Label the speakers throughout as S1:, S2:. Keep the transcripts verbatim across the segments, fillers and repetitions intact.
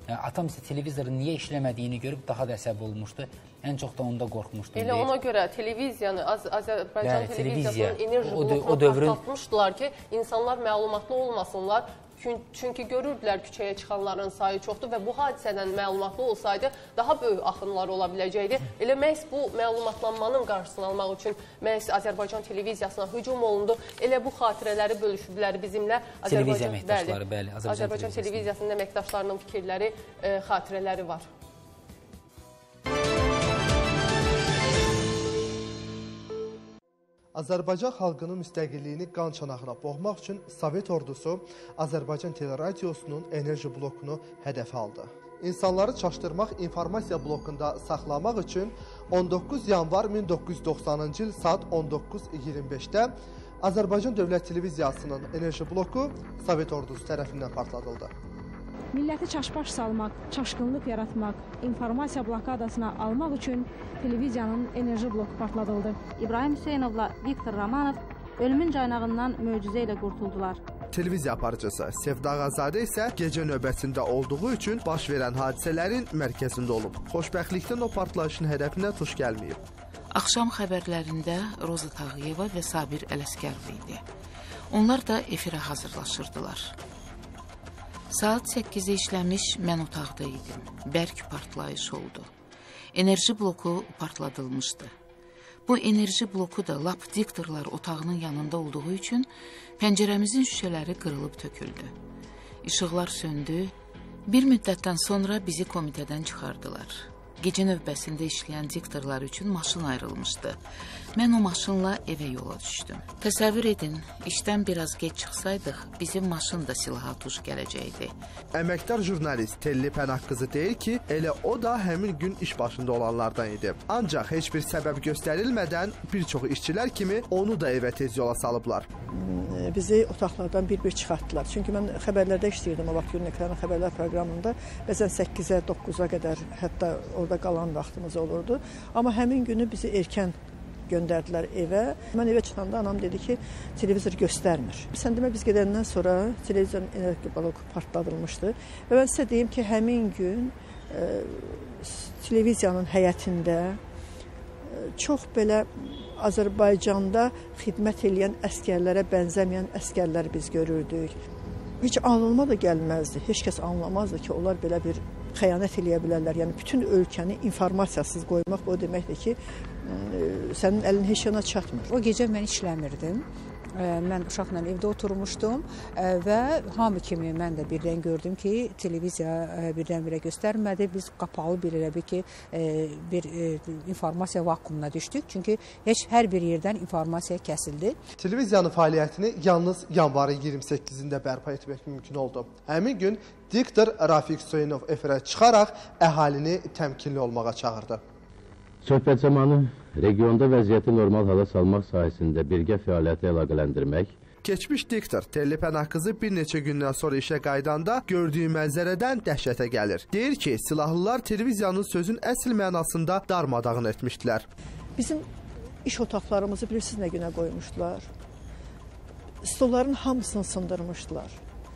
S1: Atam isə televizorun niyə işləmədiyini görüb daha da əsəb olmuşdu. Ən çox da onda qorxmuşdum.
S2: Elə ona görə televiziyanı, Azərbaycan televiziyasının enerji blokunu partlatmışdılar ki, insanlar məlumatlı olmasınlar. Çünki görürdülər küçəyə çıxanların sayı çoxdur və bu hadisədən məlumatlı olsaydı daha böyük axınlar ola biləcəkdi. Elə məhz bu məlumatlanmanın qarşısını almaq üçün məhz Azərbaycan televiziyasına hücum olundu. Elə bu xatirələri bölüşüblər bizimlə.
S1: Televiziya əməkdaşları, bəli.
S2: Azərbaycan televiziyasının əməkdaşlarının fikirləri, xatirələri var.
S3: Azərbaycan xalqının müstəqilliyini qan çanağına boğmaq üçün Sovet ordusu Azərbaycan teleradiosunun enerji blokunu hədəfə aldı. İnsanları çaşdırmaq informasiya blokunda saxlamaq üçün on doqquz yanvar min doqquz yüz doxsanıncı il saat on doqquz iyirmi beşdə Azərbaycan Dövlət Televiziyasının enerji bloku Sovet ordusu tərəfindən partladıldı.
S4: Milləti çaşbaş salmaq, çaşqınlıq yaratmaq, informasiya blokadasına almaq üçün televiziyanın enerji bloku partladıldı.
S5: İbrahim Hüseynovla Viktor Romanov ölümün caynağından möcüzə ilə qurtuldular.
S3: Televiziya aparıcısı Sevda Ağazadə isə gecə növbəsində olduğu üçün baş verən hadisələrin mərkəzində olub. Xoşbəxtlikdən o partlayışın hədəfinə tuş gəlməyib.
S6: Axşam xəbərlərində Roza Tağıyeva və Sabir Ələskərov idi. Onlar da efirə hazırlaşırdılar. Saat səkkizə işləmiş, mən otaqda idim. Bərk partlayış oldu. Enerji bloku partladılmışdı. Bu enerji bloku da lap diktorlar otağının yanında olduğu üçün pəncərəmizin şüşələri qırılıb töküldü. İşıqlar söndü. Bir müddətdən sonra bizi komitədən çıxardılar. Gecə növbəsində işləyən diktorlar üçün maşın ayrılmışdı. Mən o maşınla evə yola düşdüm. Təsəvvür edin, işdən biraz geç çıxsaydıq, bizim maşın da silaha tuş gələcəkdi.
S3: Əməkdar jurnalist Telli Pənah qızı deyir ki, elə o da həmin gün iş başında olanlardan idi. Ancaq heç bir səbəb göstərilmədən bir çox işçilər kimi onu da evə tez yola salıblar.
S7: Bizi otaqlardan bir-bir çıxartdılar. Çünki mən xəbərlərdə işləyirdim o vaxt Günün Ekranı xəbərlər proqramında. Bəzən səkkizə, doqquza qədər hətta orada qalan vaxtımız olurdu. Amma həmin günü bizi erkən göndərdilər evə. Mən evə çıxanda anam dedi ki, televizor göstərmir. Sən demə, biz gedəndən sonra televizorun enerji bloku partladılmışdı. Və mən sizə deyim ki, həmin gün e, televiziyanın həyətində e, çox belə Azərbaycanda xidmət edən əskərlərə bənzəməyən əskərlər biz görürdük. Heç anılma da gəlməzdi. Heç kəs anlamazdı ki, onlar belə bir xəyanət eləyə bilərlər. Yəni, bütün ölkəni informasiyasız qoymaq o deməkdir ki, sənin əlin heç yana çatmır.
S8: O gecə mən işləmirdim. Mən uşaqla evdə oturmuşdum və hamı kimi mən də birdən gördüm ki, televiziya birdən-birə göstərmədi. Biz qapalı bir elə bir ki, bir informasiya vakuumuna düşdük. Çünki heç hər bir yerdən informasiya kəsildi.
S3: Televiziyanın fəaliyyətini yalnız yanvarın iyirmi səkkizində bərpa etmək mümkün oldu. Həmin gün diktor Rafiq Hüseynov efirə çıxaraq əhalini təmkinli olmağa çağırdı.
S9: Söhbət zamanı regionda vəziyyəti normal hala salmaq sahəsində birgə fəaliyyəti əlaqələndirmək.
S3: Keçmiş diktor Telli Pənah qızı bir neçə gündən sonra işə qaydanda gördüyü mənzərədən dəhşətə gəlir. Deyir ki, silahlılar televiziyanın sözün əsl mənasında darmadağın etmişdilər.
S7: Bizim iş otaqlarımızı bilirsiniz nə günə qoymuşdular? Stolların hamısını sındırmışdılar.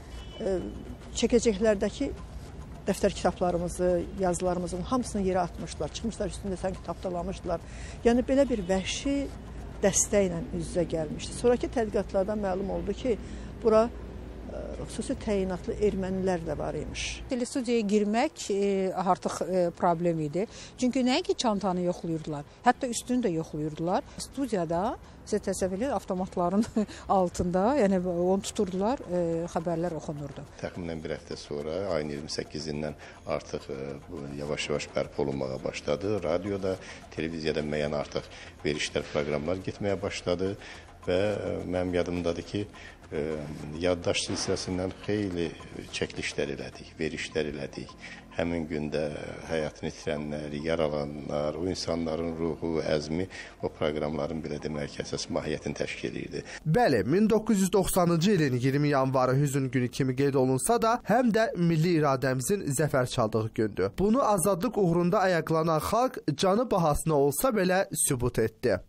S7: Çəkəcəklərdəki dəftər kitablarımızı, yazılarımızın hamısını yerə atmışlar. Çıxmışlar üstündə sanki tapdalamışdılar. Yəni belə bir vəhşi dəstəklə üz-üzə gəlmişdi. Sonraki tədqiqatlardan məlum oldu ki, bura xüsusi təyinatlı ermənilər də var imiş.
S8: Telestudiyaya girmək artıq problem idi. Çünki nəinki çantanı yoxlayırdılar, hətta üstünü də yoxlayırdılar. Studiyada sizə təsəvvür edin, avtomatların altında, yəni onu tuturdular, xəbərlər oxunurdu.
S10: Təxminən bir həftə sonra, ayın iyirmi səkkizindən artıq yavaş-yavaş bərpa olunmağa başladı. Radioda, televiziyada müəyyən artıq verişlər, proqramlar getməyə başladı və mənim yadımdadır ki, yaddaş silsiləsindən xeyli çəkilişlər elədik, verişlər elədik. Həmin gündə həyatını itirənlər, yaralananlar, o insanların ruhu, əzmi o proqramların belə demək əsas mahiyyətini təşkil edirdi.
S3: Bəli, min doqquz yüz doxsanıncı ilin iyirmi yanvarı hüzün günü kimi qeyd olunsa da, həm də milli iradəmizin zəfər çaldığı gündür. Bunu azadlıq uğrunda ayaqlanan xalq canı bahasına olsa belə sübut etdi.